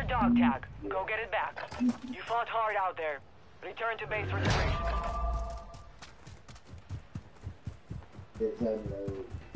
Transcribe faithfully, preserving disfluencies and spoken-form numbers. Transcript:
your dog tag. Go get it back. You fought hard out there. Return to base for duration.